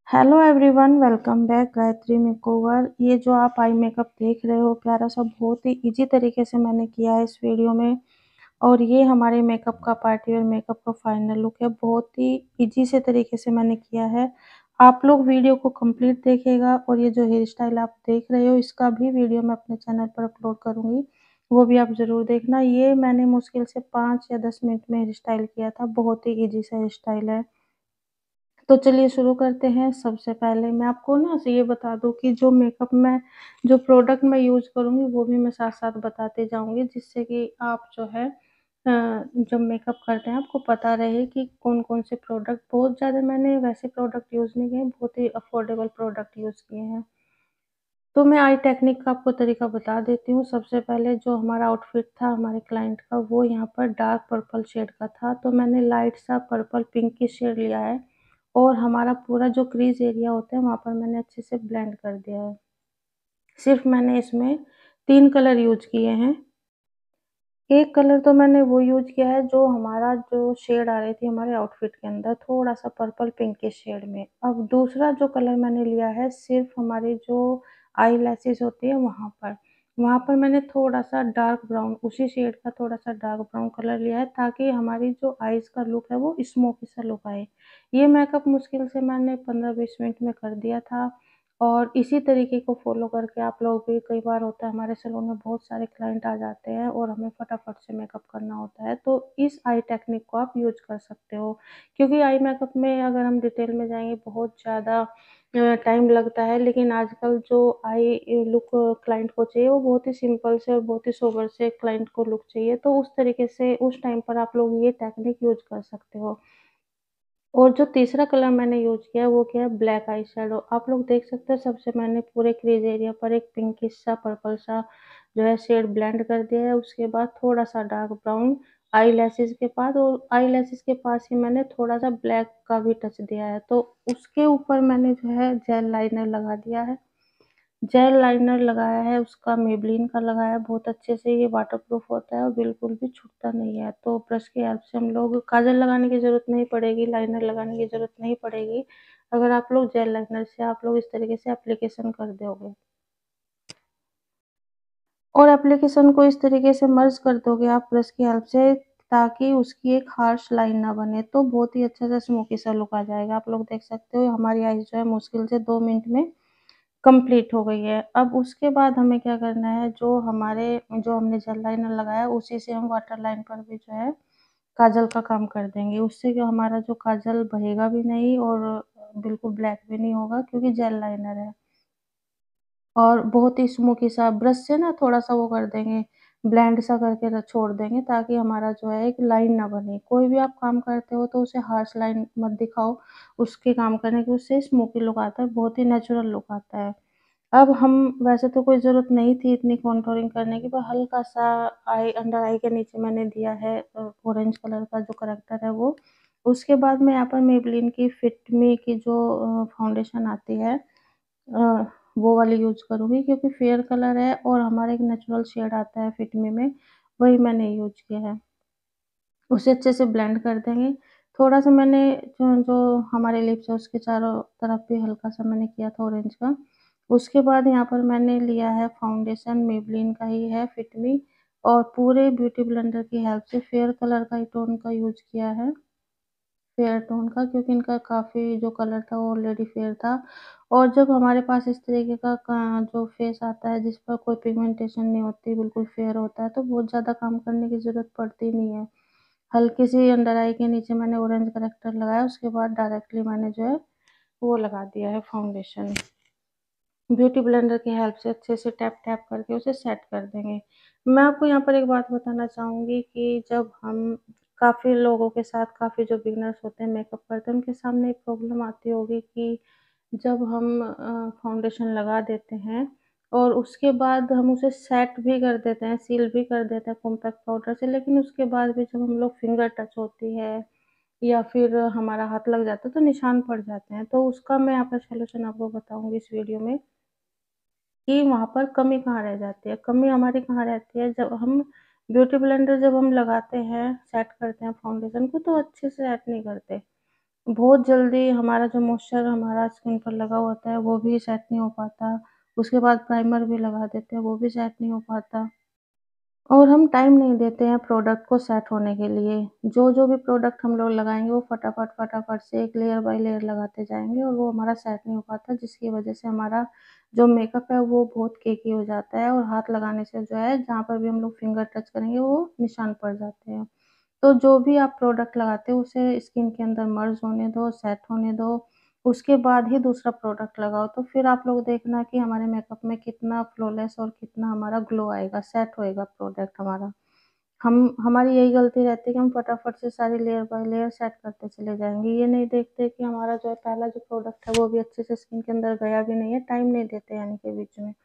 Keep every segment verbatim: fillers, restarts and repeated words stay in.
Hello everyone, welcome back Gayatri makeover. ये जो आप आई मेकअप देख रहे हो प्यारा सा, बहुत ही इजी तरीके से मैंने किया है इस वीडियो में। और ये हमारे मेकअप का पार्टी वेयर मेकअप का फाइनल लुक है। बहुत ही इजी से तरीके से मैंने किया है। आप लोग वीडियो को कंप्लीट देखिएगा। और ये जो हेयर स्टाइल आप देख रहे हो इसका भी वीडियो मैं अपने चैनल पर अपलोड करूँगी, वो भी आप ज़रूर देखना। ये मैंने मुश्किल से पाँच या दस मिनट में हेयर स्टाइल किया था। बहुत ही ईजी सा हेयर स्टाइल है। तो चलिए शुरू करते हैं। सबसे पहले मैं आपको ना से ये बता दूँ कि जो मेकअप में जो प्रोडक्ट मैं यूज़ करूँगी वो भी मैं साथ-साथ बताते जाऊँगी, जिससे कि आप जो है अ, जब मेकअप करते हैं आपको पता रहे कि कौन-कौन से प्रोडक्ट। बहुत ज़्यादा मैंने वैसे प्रोडक्ट यूज़ नहीं किए, बहुत ही अफोर्डेबल प्रोडक्ट यूज़ किए हैं। तो मैं आई टेक्निक का आपको तरीका बता देती हूँ। सबसे पहले जो हमारा आउटफिट था हमारे क्लाइंट का, वो यहाँ पर डार्क पर्पल शेड का था, तो मैंने लाइट सा पर्पल पिंकिश शेड लिया है। और हमारा पूरा जो क्रीज एरिया होता है वहाँ पर मैंने अच्छे से ब्लेंड कर दिया है। सिर्फ मैंने इसमें तीन कलर यूज़ किए हैं। एक कलर तो मैंने वो यूज़ किया है जो हमारा जो शेड आ रही थी हमारे आउटफिट के अंदर, थोड़ा-सा पर्पल पिंकिश शेड में। अब दूसरा जो कलर मैंने लिया है सिर्फ़ हमारी जो आई लैशेज़ होती है वहाँ पर। वहाँ पर मैंने थोड़ा-सा डार्क ब्राउन, उसी शेड का थोड़ा-सा डार्क ब्राउन कलर लिया है, ताकि हमारी जो आईज़ का लुक है वो स्मोकी सा लुक आए। ये मेकअप मुश्किल से मैंने पंद्रह बीस मिनट में कर दिया था। और इसी तरीके को फ़ॉलो करके आप लोग भी, कई बार होता है हमारे सैलून में बहुत सारे क्लाइंट आ जाते हैं और हमें फटाफट से मेकअप करना होता है, तो इस आई टेक्निक को आप यूज़ कर सकते हो। क्योंकि आई मेकअप में अगर हम डिटेल में जाएँगे बहुत ज़्यादा अ, टाइम लगता है, लेकिन आजकल जो आई लुक क्लाइंट को चाहिए वो बहुत ही सिंपल से और बहुत ही सोबर से क्लाइंट को लुक चाहिए, तो उस तरीके से उस टाइम पर आप लोग ये टेक्निक यूज़ कर सकते हो। और जो तीसरा कलर मैंने यूज़ किया है वो क्या है, ब्लैक आई शैडो। आप लोग देख सकते हो, सबसे मैंने पूरे क्रीज एरिया पर एक पिंकिश सा पर्पल सा जो है शेड ब्लेंड कर दिया है। उसके बाद थोड़ा-सा डार्क ब्राउन आई लैशेज़ के पास, और आई लैशेज़ के पास ही मैंने थोड़ा-सा ब्लैक का भी टच दिया है। तो उसके ऊपर मैंने जो है जेल लाइनर लगा दिया है। जेल लाइनर लगाया है, उसका मेबेलिन का लगाया है बहुत अच्छे से। ये वाटरप्रूफ होता है और बिल्कुल भी छूटता नहीं है। तो ब्रश की हेल्प से हम लोग, काजल लगाने की ज़रूरत नहीं पड़ेगी, लाइनर लगाने की ज़रूरत नहीं पड़ेगी। अगर आप लोग जेल लाइनर से आप लोग इस तरीके से एप्लीकेशन कर दोगे और एप्लीकेशन को इस तरीके से मर्ज कर दोगे आप ब्रश की हेल्प से, ताकि उसकी एक हार्श लाइन ना बने, तो बहुत ही अच्छा सा स्मोकी सा लुक आ जाएगा। आप लोग देख सकते हो हमारी आईज़ जो है मुश्किल से दो मिनट में कंप्लीट हो गई है। अब उसके बाद हमें क्या करना है, जो हमारे जो हमने जेल लाइनर लगाया है उसी से हम वाटर लाइन पर भी जो है काजल का काम कर देंगे। उससे क्या, हमारा जो काजल बहेगा भी नहीं और बिल्कुल ब्लैक भी नहीं होगा, क्योंकि जेल लाइनर है। और बहुत ही स्मोकी सा ब्रश से ना थोड़ा-सा वो कर देंगे, ब्लेंड सा करके र छोड़ देंगे, ताकि हमारा जो है एक लाइन ना बने। कोई भी आप काम करते हो तो उसे हार्श लाइन मत दिखाओ, उसके काम करने के उससे स्मोकी लुक आता है, बहुत ही नेचुरल लुक आता है। अब हम, वैसे तो कोई ज़रूरत नहीं थी इतनी कॉन्टूरिंग करने की, पर हल्का-सा आई, अंडर आई के नीचे मैंने दिया है अ, ऑरेंज कलर का जो करेक्टर है वो। उसके बाद मैं यहाँ पर मेबेलिन की फिट मी की जो अ, फाउंडेशन आती है, अ, वो वाली यूज़ करूँगी, क्योंकि फेयर कलर है और हमारा एक नेचुरल शेड आता है फिट मी में, वही मैंने यूज़ किया है। उसे अच्छे से ब्लेंड कर देंगे। थोड़ा-सा मैंने जो जो हमारे लिप्स है उसके चारों तरफ भी हल्का-सा मैंने किया था ऑरेंज का। उसके बाद यहाँ पर मैंने लिया है फाउंडेशन, मेबेलिन का ही है फिट मी, और पूरे ब्यूटी ब्लेंडर की हेल्प से फेयर कलर का ही टोन का यूज़ किया है। फेयर टोन का, क्योंकि इनका काफ़ी जो कलर था वो ऑलरेडी फेयर था। और जब हमारे पास इस तरीके का का जो फेस आता है जिस पर कोई पिगमेंटेशन नहीं होती, बिल्कुल फेयर होता है, तो बहुत ज़्यादा काम करने की ज़रूरत पड़ती नहीं है। हल्की सी अंडर आई के नीचे मैंने ऑरेंज करेक्टर लगाया, उसके बाद डायरेक्टली मैंने जो है वो लगा दिया है फाउंडेशन। ब्यूटी ब्लेंडर की हेल्प से अच्छे से टैप-टैप करके उसे सेट कर देंगे। मैं आपको यहाँ पर एक बात बताना चाहूँगी कि जब हम काफ़ी लोगों के साथ, काफ़ी जो बिगिनर्स होते हैं मेकअप करते हैं, उनके सामने एक प्रॉब्लम आती होगी कि जब हम अ, फाउंडेशन लगा देते हैं और उसके बाद हम उसे सेट भी कर देते हैं, सील भी कर देते हैं कॉम्पैक्ट पाउडर से, लेकिन उसके बाद भी जब हम लोग फिंगर टच होती है या फिर हमारा हाथ लग जाता है तो निशान पड़ जाते हैं। तो उसका मैं यहाँ पर सॉल्यूशन आपको बताऊँगी इस वीडियो में, कि वहाँ पर कमी कहाँ रह जाती है। कमी हमारी कहाँ रहती है, जब हम ब्यूटी ब्लेंडर जब हम लगाते हैं, सेट करते हैं फाउंडेशन को, तो अच्छे से सेट नहीं करते। बहुत जल्दी हमारा जो मॉइस्चर हमारा स्किन पर लगा होता है वो भी सेट नहीं हो पाता। उसके बाद प्राइमर भी लगा देते हैं, वो भी सेट नहीं हो पाता। और हम टाइम नहीं देते हैं प्रोडक्ट को सेट होने के लिए। जो-जो भी प्रोडक्ट हम लोग लगाएँगे वो फटाफट, फटाफट से एक लेयर बाय लेयर लगाते जाएँगे और वो हमारा सेट नहीं हो पाता, जिसकी वज़ह से हमारा जो मेकअप है वो बहुत केकी हो जाता है और हाथ लगाने से जो है जहाँ पर भी हम लोग फिंगर टच करेंगे वो निशान पड़ जाते हैं। तो जो भी आप प्रोडक्ट लगाते हो उसे स्किन के अंदर मर्ज होने दो, सेट होने दो, उसके बाद ही दूसरा प्रोडक्ट लगाओ। तो फिर आप लोग देखना कि हमारे मेकअप में कितना फ्लॉलेस और कितना हमारा ग्लो आएगा, सेट होएगा प्रोडक्ट हमारा। हम हमारी यही गलती रहती है कि हम फटाफट से सारी लेयर बाय लेयर सेट करते चले जाएँगे। ये नहीं देखते कि हमारा जो है पहला जो प्रोडक्ट है वो भी अच्छे से स्किन के अंदर गया भी नहीं है, टाइम नहीं देते यानी कि बीच में।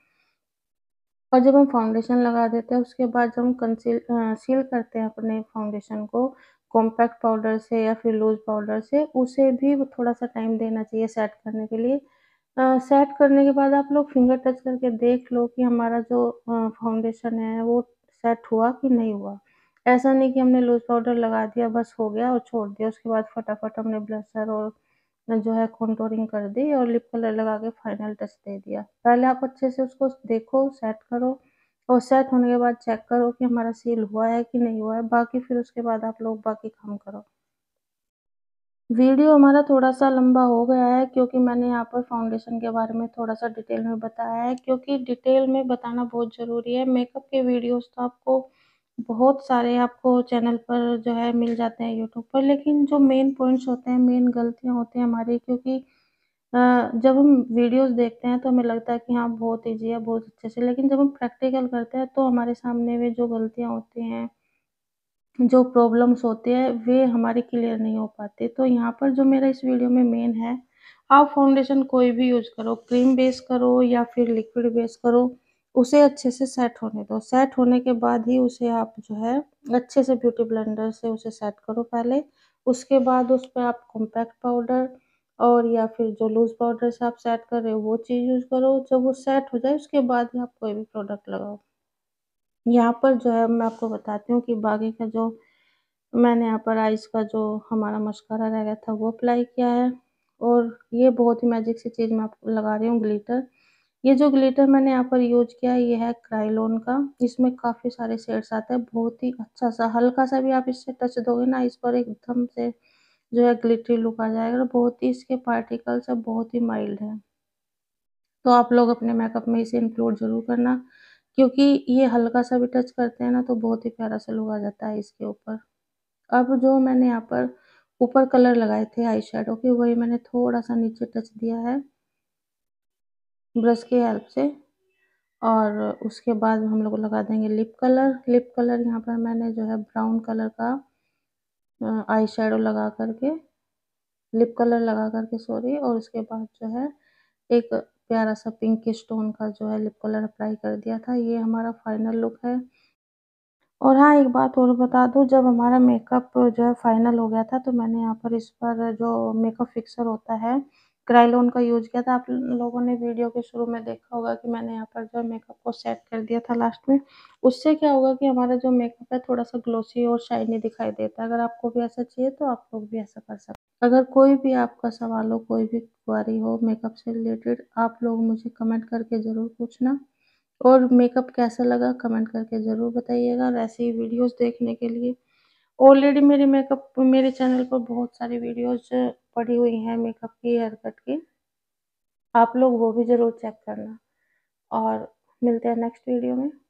और जब हम फाउंडेशन लगा देते हैं उसके बाद जब हम कंसील अ, सील करते हैं अपने फाउंडेशन को कॉम्पैक्ट पाउडर से या फिर लूज़ पाउडर से, उसे भी वो थोड़ा-सा टाइम देना चाहिए सेट करने के लिए। अ, सेट करने के बाद आप लोग फिंगर टच करके देख लो कि हमारा जो अ, फाउंडेशन है वो सेट हुआ कि नहीं हुआ। ऐसा नहीं कि हमने लूज़ पाउडर लगा दिया बस हो गया और छोड़ दिया, उसके बाद फटाफट हमने ब्लशर और जो है कॉन्टूरिंग कर दी और लिप कलर लगा के फाइनल टच दे दिया। पहले आप अच्छे से उसको देखो, सेट करो और सेट होने के बाद चेक करो कि हमारा सील हुआ है कि नहीं हुआ है, बाकी फिर उसके बाद आप लोग बाकी काम करो। वीडियो हमारा थोड़ा-सा लंबा हो गया है क्योंकि मैंने यहाँ पर फाउंडेशन के बारे में थोड़ा-सा डिटेल में बताया है क्योंकि डिटेल में बताना बहुत ज़रूरी है। मेकअप के वीडियोज़ तो आपको बहुत सारे आपको चैनल पर जो है मिल जाते हैं यूट्यूब पर, लेकिन जो मेन पॉइंट्स होते हैं, मेन गलतियाँ होती हैं हमारी क्योंकि अ, जब हम वीडियोज़ देखते हैं तो हमें लगता है कि हाँ, बहुत ईज़ी है, बहुत अच्छे से, लेकिन जब हम प्रैक्टिकल करते हैं तो हमारे सामने में जो गलतियाँ होती हैं, जो प्रॉब्लम्स होते हैं वे हमारी क्लियर नहीं हो पाते। तो यहाँ पर जो मेरा इस वीडियो में मेन है, आप फाउंडेशन कोई भी यूज़ करो, क्रीम बेस करो या फिर लिक्विड बेस करो, उसे अच्छे से सेट होने दो। सेट होने के बाद ही उसे आप जो है अच्छे से ब्यूटी ब्लेंडर से उसे सेट करो पहले। उसके बाद उस पे आप कॉम्पैक्ट पाउडर और या फिर जो लूज़ पाउडर से आप सेट कर रहे हो वो चीज़ यूज़ करो। जब वो सेट हो जाए उसके बाद ही आप कोई भी प्रोडक्ट लगाओ। यहाँ पर जो है मैं आपको बताती हूँ कि बाकी का जो मैंने यहाँ पर आइज़ का जो हमारा मस्कारा रह गया था वो अप्लाई किया है और ये बहुत ही मैजिक सी चीज़ मैं आपको लगा रही हूँ ग्लिटर। ये जो ग्लिटर मैंने यहाँ पर यूज़ किया है ये है क्रायोलॉन का। इसमें काफ़ी सारे शेड्स आते हैं, बहुत ही अच्छा-सा हल्का-सा भी आप इससे टच दोगे ना इस पर एकदम से जो है ग्लिटरी लुक आ जाएगा और बहुत ही इसके पार्टिकल्स हैं, बहुत ही माइल्ड हैं। तो आप लोग अपने मेकअप में इसे इंक्लूड ज़रूर करना क्योंकि ये हल्का-सा भी टच करते हैं ना तो बहुत ही प्यारा सा लुक आ जाता है इसके ऊपर। अब जो मैंने यहाँ पर ऊपर कलर लगाए थे आई शैडो के वही मैंने थोड़ा-सा नीचे टच दिया है ब्रश की हेल्प से और उसके बाद हम लोग लगा देंगे लिप कलर। लिप कलर यहाँ पर मैंने जो है ब्राउन कलर का अ, आई शैडो लगा कर के लिप कलर लगा कर के सॉरी और उसके बाद जो है एक प्यारा-सा पिंक स्टोन का जो है लिप कलर अप्लाई कर दिया था। ये हमारा फाइनल लुक है। और हाँ, एक बात और बता दूँ जब हमारा मेकअप जो है फाइनल हो गया था तो मैंने यहाँ पर इस पर जो मेकअप फिक्सर होता है, क्रायोलॉन का यूज़ किया था। आप लोगों ने वीडियो के शुरू में देखा होगा कि मैंने यहाँ पर जो है मेकअप को सेट कर दिया था लास्ट में। उससे क्या होगा कि हमारा जो मेकअप है थोड़ा-सा ग्लॉसी और शाइनी दिखाई देता है। अगर आपको भी ऐसा चाहिए तो आप लोग भी ऐसा कर सकते हैं। अगर कोई भी आपका सवाल हो, कोई भी क्वेरी हो मेकअप से रिलेटेड, आप लोग मुझे कमेंट करके ज़रूर पूछना। और मेकअप कैसा लगा कमेंट करके ज़रूर बताइएगा और ऐसे ही वीडियोज़ देखने के लिए ऑलरेडी मेरे मेकअप मेरे चैनल पर बहुत सारी वीडियोज़ पड़ी हुई हैं मेकअप की, हेयर कट की। आप लोग वो भी ज़रूर चेक करना और मिलते हैं नेक्स्ट वीडियो में।